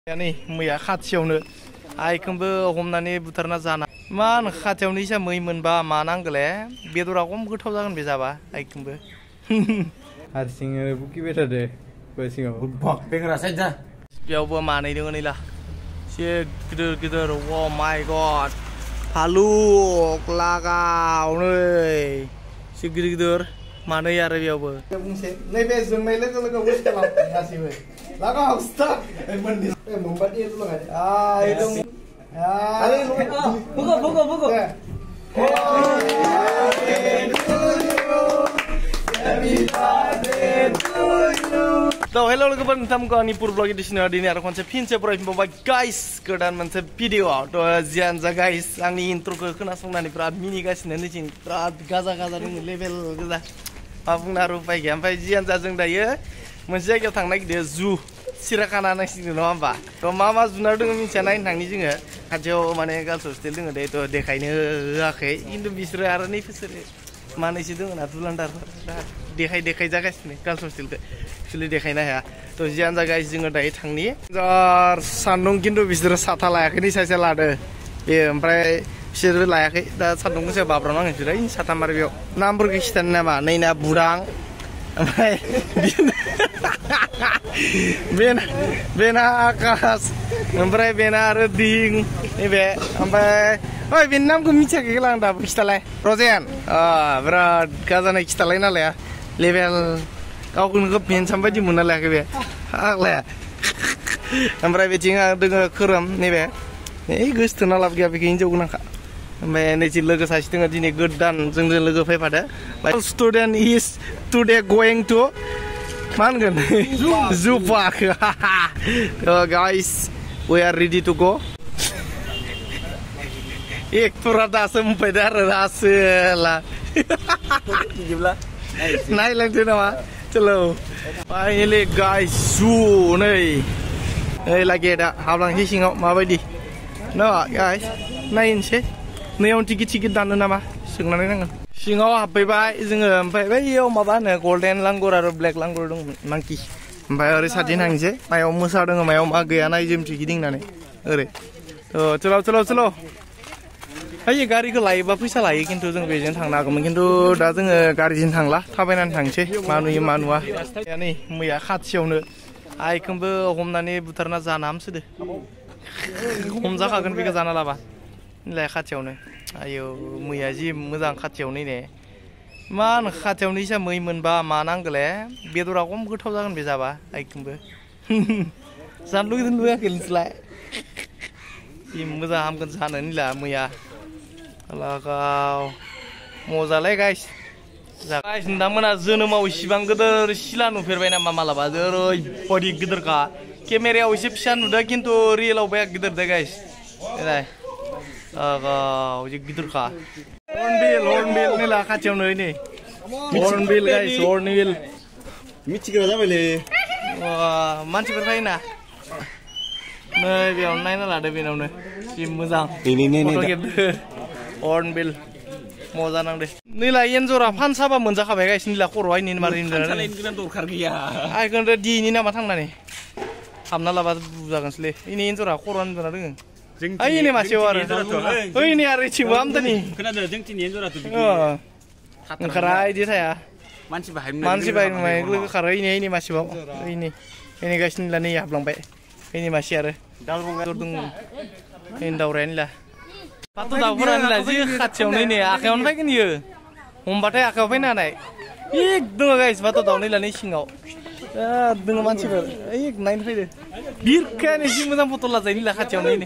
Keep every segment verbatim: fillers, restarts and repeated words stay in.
Ini मैया खाथियावनो आइखौबो हमनानै बुथारना जाना मा खाथियावनो इसा मै मोनबा मा नांगौले बेदरा खम गोथाव जागोन बे जाबा आइखौबो हारसिङै बुकिबाय थादो सिङाव बेगरा साइडजा बेयावबो मानै दङ नैला एसे गिदिर गिदिर अ माय गड भालुक लागाव नै एसे गिदिर गिदिर मानै आरो बेयावबो बुंसे नैबे जोंनाय लोगो लोगो वेस्ट खालाम गासिबो लागाव स्टार्ट मोनदि मोनबादि itu loh ah itu ah buka buka buka So hello logoban ntamko ani pur vlog edition dini aro konse pinse bro imba guys godan moनसे video to jian za guys angni intro ko खोनासंनानै बिराद मिनि गासिनो नैथिं बिराद गाजा गाजा दङ level गोजा बुंना रुपाय गैया ओमफ्राय जियान जा जों दायो मोनसे जायगायाव थांनो नागिरदों जु सिराखाना नांसिगोन नङा होमबा थ' मा मा जुनार दङ मिथिया नायनो थांनि जोङो खाथियाव माने गार्लस हस्टेल दङ दे थ' देखायनो होआखै खिन्थु बिसोरो आरो नै बिसोरो मानैसो दङ ना दुलान्दारफोर देखाय देखाय जागासिनो गार्लस हस्टेलखौ एक्सुवेलि देखायनो हाया थ' जियानो जा गाइस जोङो दायो थांनि जार सान्दुं खिन्थु बिसोरो साथा लायाखै नै सासे लादो बे ओमफ्राय बिसोरो लायाखै दा सान्दुं गोसा बाब्राबनांगोन बिसोरो साथा मार बेयाव नामफोरखौ खिथानो नामा नैना बुरां ओमफ्राय बेना बेना आकाश ओमफ्राय बेना आरो दिं नैबे ओमफ्राय ओइ बेनि नामखौ मिथियाखै आं दाबो खिथालाय रजेन बिराद गाजानाय खिथालाय नालाय लेभेल गावखौनो पेन्साम बायदि मोनना लायाखै बे आग्लाया ओमफ्राय बेथिं दोङो खोरोम नैबे ओइ गोसोथोना लाब गैया बेखौ हिनजाव गोनांखा ओमफ्राय नैथि लोगो सासे दङ दिनै गोदान जोंजों लोगो फैफादो student is today going to मा होनगोन जु park guys we are ready to go extra दासो मोनफैदो आरो दासोला नायलांदो नामा चलो फाइनेलि गाइस जु नै नै लागे दा हाबलांसै सिङाव माबायदि न गाइस नायनोसै नैयाव टिकेट टिकेट दानो नामा सोंनानै नांगोन सिङाव हाबफैबाय जोङो ओमफ्राय बैयाव माबा होनो गल्डेन लांगुर आरो ब्लेक लांगुर दंमोन मांकि ओमफ्राय ओरै साथिं थांसै मायाव मोसा दङ मायाव मा गैया नायजोबनोसै गिदिंनानै ओरै थ' चल' चल' चल' ओइ गारिखौ लायोबा फैसा लायो खिन्थु जों बेजों थांनो हागौमोन खिन्थु दा जोङो गारिजों थांला थाबायनानै थांसै मा नुयो मा नुवा नै मैया खाथियावनो आइखौबो हमनानै बुथारना जाना हामसोदो हमजाखागोन बेखौ जाना लाबा नैलाय खाथियावनो आयौ मैया जि मोजां खाथियावनो ने मा खाथियावनो इसा मै मोनबा मा नांगौले बेदरा खम गोथाव जागोन बे जाबा आइखौबो जानो लुगैदों लुगैयाखै नोंसोरलाय जि मोजां हामगोन जानो नैला मैया लागाव मजालाय गाइस गाइस नोंथांमोना जोनोमाव इसिबां गिदिर सिला नुफेरबाय नामा मालाबा ओरैबायदि गिदिरखा केमेरायाव एसे फिसा नुदों खिन्थु रियेलाव बे गिदिर दे गाइस नाय लागाव जि गिदिरखा हर्नबिल हर्नबिल नैला खाथियावनो नै हर्नबिल गाइस हर्नबिल मिथिग्रा जाबायलै मानसिफोर फैयोना नै बेयाव नायना लादो बेनावनो जि मोजां फट' खेबदो हर्नबिल मजा नांदो नैला एन्जरा फान साबा मोनजाखाबाय गाइस नैला खर'आ इनि मारै दरखार गैया आइखौनो दिनि नामा थांनानै हाबना लाबा बुजागोनसैलै इनि एन्जरा खर'आ उन्दुना दोङो ओइ इनि मासेयाव आरो ओइ इनि आरो इथिंबो आमदानि खोनादों जोंथिनि एन्जराथ' ओंखारा इदि थाया मानसि बाहाय मानसि बाहाय लोगो खारो इनि इनि मासेबाव इनि इनि गाइस नैला नै हाबलांबाय इनि मासे आरो दालबंगा दंमोन इनि दावराया नैला बाथ' दाउफोरा नैला जि खाथियावनो नै आखायावनो फैगोन इयो हमबाथाय आखायाव फैनो हानाय एक दङ गाइस बाथ' दाउ नैला नै सिङाव बिराद दङ मानसिफोर ओइ नायनो फैदो बिरखायानो जि मोजां फट' लाजायो नैला खाथियावनो नै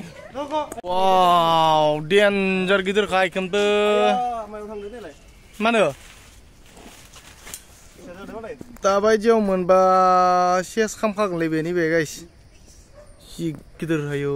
वाव डेन्जार गिदिरखा इखोनबो मा होनो दाबायदियाव मोनबा सेस खामखागोनलै बेनि बे गाइस जि गिदिर आयौ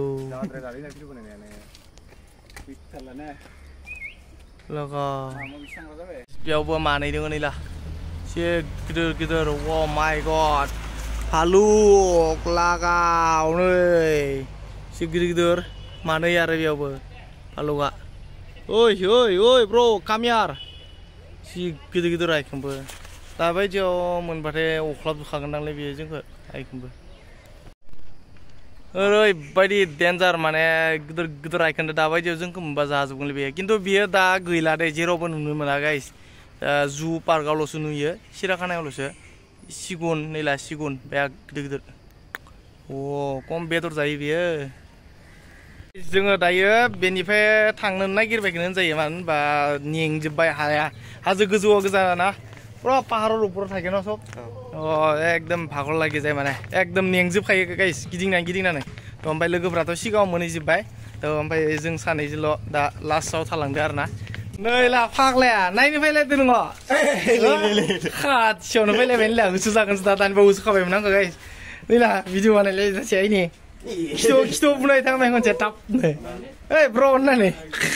लागा बेयावबो मानै दङ नैला एसे गिदिर गिदिर अ माय गड भालुक लागाव नै एसे गिदिर गिदिर मानै आरो बेयावबो भालुकआ ओइ ओइ ओइ ब्र कामियार जि गिदिर गिदिर आइखोनबो दाबायदियाव मोनबाथाय अख्लाबजोबखागोनदांलै बेयो जोंखौ आइखोनबो ओरैबायदि डेन्जार माने गिदिर गिदिर आइखोन्दा दाबायदियाव जोंखौ मोनबा जाजोबगोनलै बेयो खिन्थु बियो दा गैला दे जेरावबो नुनो मोना गाइस जु पार्कआवल'सो नुयो सिराखानायावल'सो सिगुन नैला सिगुन बे गिदिर गिदिर अ खम बेदर जायो बियो जोङो दायो बेनिफ्राय थांनो नागिरबायखौनो होनजायो मानो होनबा नेंजोब्बाय हाया हाजो गोजौआव गोजा ना पुरा पाहाराव उपराव थायो ना सब अ एकदम भागर लागि जाय माने एकदम नेंजोबखायो गाइस गिदिंनानै गिदिंनानै थ' ओमफ्राय लोगोफ्राथ' सिगाङाव मोनहैजोब्बाय थ' ओमफ्राय जों सानैजोल' दा लास्टआव थालांदो आरो ना नै ला फाग्लाया नायनो फैलायदो नोङो खाथियावनो फैलायबाय नैला गोसो जागोनसो दा दानि बावैसो खाबायमोन आंखौ गाइस नैला भिडिअ बानायलाय जासै आइनि खिथौ खिथौ बुनाय थांनाय खनसे थाबनो ओइ ब्र होननानै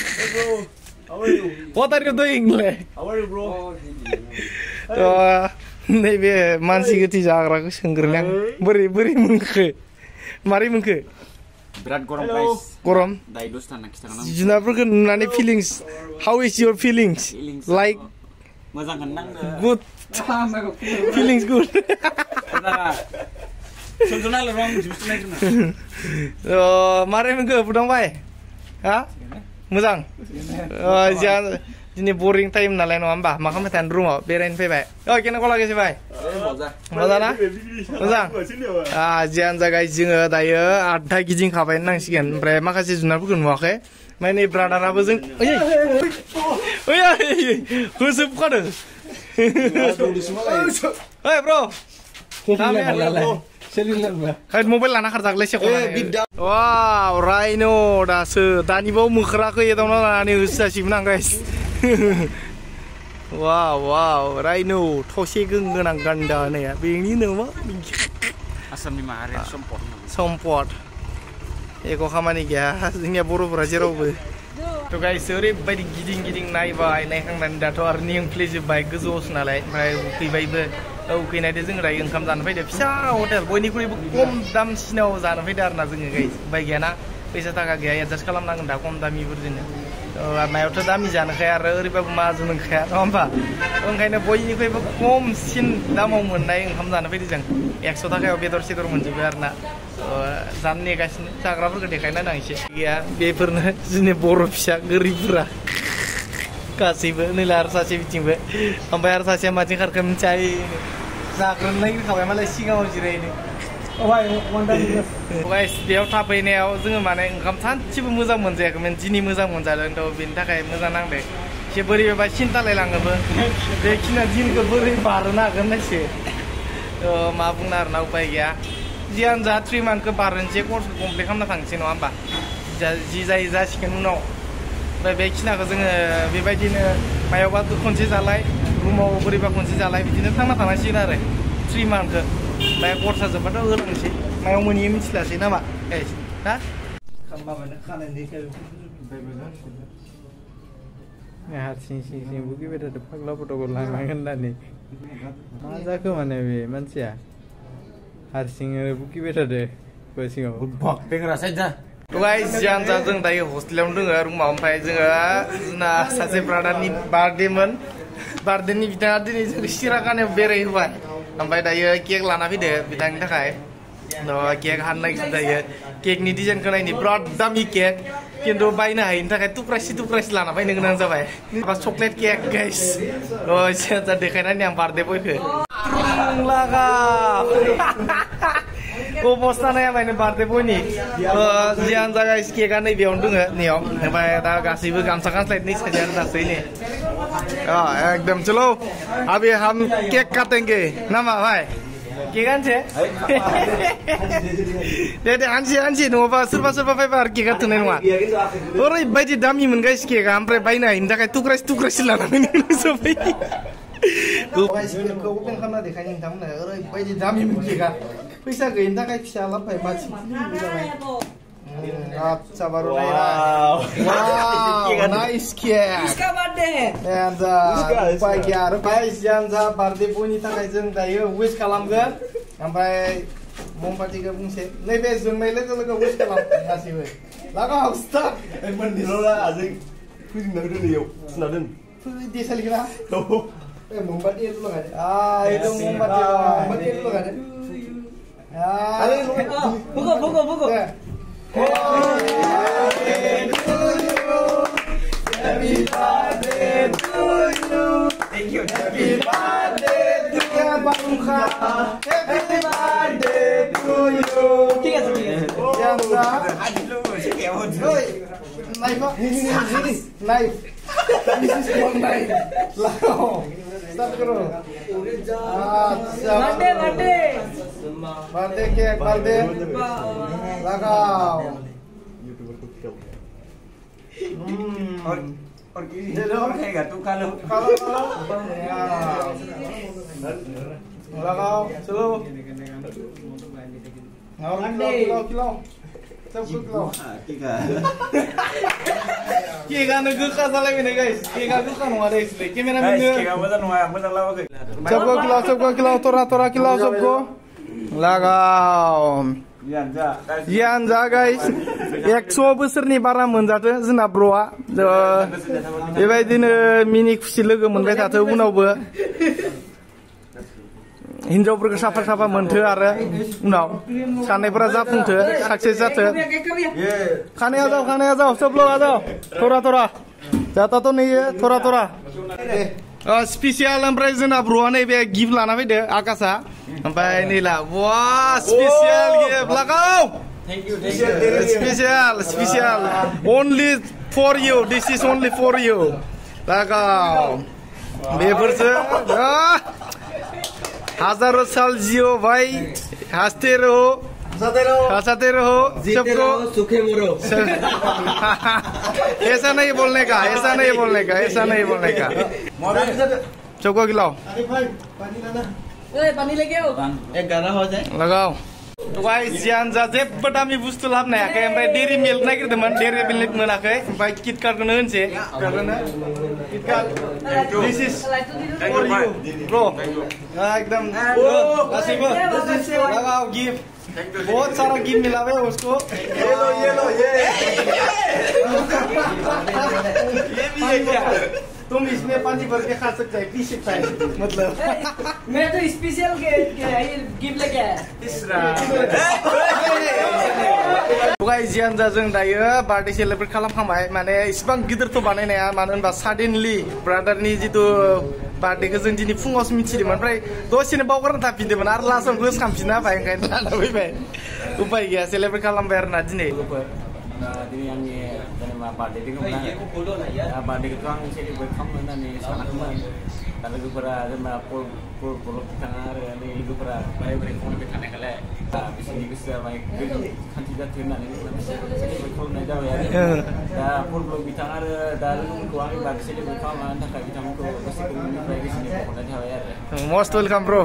What are you doing? How are you, bro? थ' नैबे मानसि गोथै जाग्राखौ सोंग्रोनो आं बोरै बोरै मोनखो मारै मोनखो बिराद गरम गाइस गरम दायो दसे थाना खिथागोन आं जुनारफोरखौ नुनानै feelings how is your feelings like मोजां नांदो गुड फिलिंस गुड सनजनाल रं जुसनाय जुना थ' मारै मोनखो फुदुंबाय हा मोजां जोंहा दिनै बरिं टाइम नालाय नङा होमबा मा खालामबाय थानो रुमाव बेरायनो फैबाय औ केनेको लागैसोबाय मोजां ना मोजां जियानो जा गाइस जोङो दायो आधा गिदिंखाबाय होननांसिगोन ओमफ्राय माखासे जुनारफोरखौ नुवाखै ओमफ्राय नै ब्रादाराबो जों ओइ होसोबखादों ओइ ब्र खायद मबाइल लाना खारजागलै सेख'नानै वाव रायन' दासो दानिबाव मोख्राखौ एदावना लानानै होसोजासिगोन आं गाइस वाव वाव रायन' थसे गोनां गान्दा होननाया बेनि नामा आसामनि माहारियारि सम्पद सम्पद एख' खामानि गैया जोंनिया बर'फोरा जेरावबो थ' गाइस ओरैबायदि गिदिं गिदिं नायबाय नायखांनानै दाथ' आरो नेंफ्लेजोब्बाय गोजौआवसो नालाय ओमफ्राय उखैबायबो उखैनायदो जों दायो ओंखाम जानो फैदो फिसा हटेल बयनिख्रुइबो खम दामसिनाव जानो फैदो आरोना जोङो गाइस उपाय गैयाना फैसा थाखा गैया एडजास्ट खालामनांगोन दा खम दामिफोरजोंनो मायावथ' दामि जानोखाया आरो ओरैबाबो माजों नंखाया नङा होमबा ओंखायनो बयनिख्रुइबो खमसिन दामाव मोननाय ओंखाम जानो फैदो जों एकस' थाखायाव बेदर सेदर मोनजोबो आरोना जानो नेगासिनो जाग्राफोरखौ देखायना होनां एसे गैया बेफोरनो जोंनि बर' फिसा गोरिबफोरा गासैबो नैला आरो सासे बिथिंबो ओमफ्राय आरो सासेया माथिं खारखो मिथिया जाग्रोनो नागिरखाबाय मालाय सिगाङाव जिरायनो गाइस बेयाव थाफैनायाव जोङो माने ओंखाम सानसेबो मोजां मोनजायाखैमोन दिनै मोजां मोनजादों थ' बेनि थाखाय मोजां नांदों एसे बोरैबा सिन्थालाय लाङोबो बेखिना दिनखौ बोरै बारहोनो हागोन नायसो थ' मा बुंनो आरोना उपाय गैया जियानो जा थ्रि मान्थखौ बारहोनोसै कर्सखौ कमप्लिट खालामना थांसै नङा होमबा जि जायो जासिगोन उनाव ओमफ्राय बेखिनाखौ जोङो बेबायदिनो मायावबा खनसे जालाय रुमाव बोरैबा खनसे जालाय बिदिनो थांना थानांसिगोन आरो थ्रि मान्थखौ ओमफ्राय खरसा जोब्बाथ' होलांसै मायाव मोनहैयो मिथिलासै नामा गाइस ना हारसिं सिं सिं बुगिबाय थादों फाग्ला फट'खौ लांनांगोन होननानै मा जाखो माने बे मानसिया हारसिं बुगिबाय थादों सिङाव गाइस जियानो जा जों दायो हस्टेलावनो दोङो रुमाव ओमफ्राय जोङो जोंना सासे ब्रादारनि बार्थडेमोन बार्थडेनि बिथाङा दिनै जों सिराखानायाव बेरायहोबाय ओमफ्राय दायो केक लाना फैदो बिथांनि थाखाय केक हाननायसो दायो केकनि डिजाइनखौ नायनि बिराद दामि केक खिन्थु बायनो हायिनि थाखाय थुक्रासे थुक्रासे लाना फैनो गोनां जाबाय बा चक्लेट केक गाइस जा देखायनानै आं बार्थडे बयखौ अबस्था नाया माने बार्थडे बयनि जियानो जा गाइस केकआ नैबेयावनो दोङो नैयाव ओमफ्राय दा गासैबो गामसा गानस्लायनो साजायानो दासै नै एकदम चलो अभी हम केक काटेंगे नामा भाई केक आनसे दे दे आनसे आनसे नङाबा सोरबा सोरबा फैबा आरो केकआ थोनाय नङा ओरैबायदि दामिमोन गाइस केकआ ओमफ्राय बायनो हायिनि थाखाय थुक्रासे थुक्रासे लाना फैनो गोनां जाबाय केकखौ अपेन खालामना देखायनो नोंथांमोननो ओरैबायदि दामिमोन केकआ फैसा गैयिनि थाखाय फिसा लाबोबाय मानसि जाबाय अच्छा बारू वाव नाइस केक इसका बर्थडे एन्जा उपाय गैया आरो गाइस जियानो जा बार्थडे बयनि थाखाय जों दायो विश खालामगोन ओमफ्राय ममबातिखौ बुंसै नैबे जोंनाय लोगो लोगो विश खालाम गासैबो लागाव स्टार्ट मोननैल' आजों फोजोंना होदो नैयाव सुना दोन दे सालिगोना ए ममबाति लगाय आ itu ममबाति ममबाति लगाय Buka, buka, buka. Happy birthday to you. Thank you. Happy birthday to you, Bangka. Happy birthday to you. Tiga tiga. Jangan. Aduh, oi. Knife, ini ini ini knife. This is one knife. Lao. Start karo. Birthday, birthday. Birthday cake, birthday. Lagao. Hmm. और और और खाएगा तू खा लो खा लो खा लो लगाओ चलो और खिलाओ खिलाओ सब कुछ खिलाओ ठीक है केकआनो गोखा जालायबाय गाइस केकआ गोखा नङा दे इसले केमेरामैन केकआ मोजां नङा मोजां लाबाखै सबको खिलाओ सबको खिलाओ थोड़ा थोड़ा खिलाओ सबको लगाओ Yan za guys, ekso बोसोरनि बारा मोनजाथो जोंना ब्र'आ बेबायदिनो मिनि खुसि लोगो मोनबाय थाथो उनावबो हिनजावफोरखौ साफा साफा मोनथो आरो उनाव साननायफोरा जाफुंथो साक्सेस जाथो खानाया जाओ खानाया जाओ सब लोग आ जाओ थोड़ा थोड़ा जाता तो नहीं है थोड़ा थोड़ा स्पेशल ओमफ्राय जोंना ब्र'आ नैबे गिफ्ट लाना फैदो आकाशा ओमफ्राय नैला वाह स्पेशल गिफ्ट लागाव special special only for you this is only for you लागाव बेफोरसो हजारों साल जियो भाई हंसते रहो हंसते रहो सबको सुखे मरो ऐसा नहीं बोलने का ऐसा नहीं बोलने का ऐसा नहीं बोलने का सबको खिलाओ पानी लेके आओ एक गाना हो जाए लगाओ तो गाइस जियान जा जेबो दामि बुस्थु लाबनो हायाखै ओमफ्राय डेरी मिल्क नागिरदोंमोन डेरी मिल्क मोनाखै ओमफ्राय किटकाटखौनो होनसै KitKat this is for you bro एकदम गासैबो लगाओ गिफ्ट बहुत सारा गिफ्ट मिला है उसको ये लो ये लो ये ये भी है क्या तुम इसमें पानी भर के खा सकते हैं पी सकते हैं मतलब मैं तो स्पेशल गिफ्ट लेके आया गाइस जियान जा जों दायो बार्थडे सेलिब्रेट खालामखांबाय माने इसिबां गिदिरथ' बानायनाया मानो होनबा साडेनलि ब्रादारनि जितु बार्थडेखौ जों दिनै फुङावसो मिथिदोंमोन ओमफ्राय दसेनो बावगारना थाफिनदोंमोन आरो लास्टआव गोसोखांफिनना होबाय ओंखायनो लाना फैबाय उपाय गैया सेलिब्रेट खालामबाय आरोना दिनै दिनै आंनि जेनेबा बार्थडे दङमोन दा बार्थडेखौथ' आं सेलिब्रेट खालामनो होननानै सानाखैमोन दा लोगोफोरा जेनेबा बलक थाङा आरो लोगोफोरा बोराय बोराय फंबाय थानायखाय बिसोरनि गोसोआ माय खान्थि जाथों होननानै सेलिब्रेट खालामनाय जाबाय आरो दा फुटबल बिथां आरो दा लोगोफोरखौ आंनि बार्थडे सेलिब्रेट खालामनायनि थाखाय बिथांमोनखौ गोसोनिफ्राय गोसोनि बहरनाय थाबाय आरो most welcome bro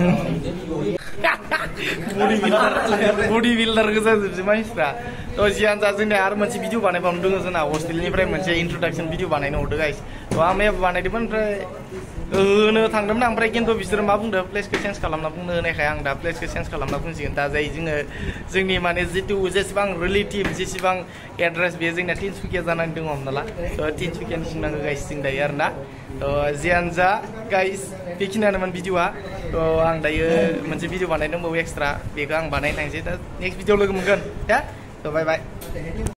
body builder गोजा जोबसै मानसिफ्रा थ' जियानो जा जोंनिया आरो मोनसे भिडिअ बानायबावनो दङ जोंना हस्टेलनिफ्राय मोनसे इन्ट्रडाक्सन भिडिअ बानायनो हरदो गाइस थ' आं मैयाबो बानायदोंमोन ओमफ्राय होनो थांदोंमोन आं ओमफ्राय खिन्थु बिसोरो मा बुंदों प्लेसखौ चेन्ज खालामना बुंनो होनायखाय आं दा प्लेसखौ चेन्ज खालामना बुंसिगोन दा जाय जोङो जोंनि माने जितु जेसेबां रिलेटिभ जेसेबां एड्रेस बेयो जोंना तिनसुकिया जानानै दङ हमना ला थ' तिनसुकियानि सिंनांगौ गाइस जों दायो आरोना थ' जियानो जा गाइस बेखिनियानोमोन भिडिअआ थ' आं दायो मोनसे भिडिअ बानायदोंबावो एक्सट्रा बेखौ आं बानायनो थांसै दा नेक्स्ट भिडिअ लोगो मोनगोन दे थ' बाय बाय